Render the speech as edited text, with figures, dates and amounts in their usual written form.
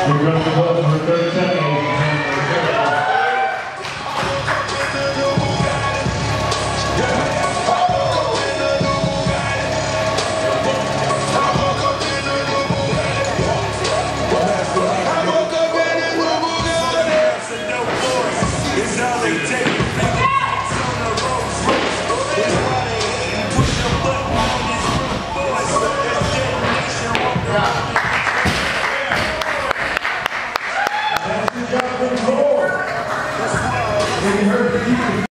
Regret the vote number 37. It's all they take.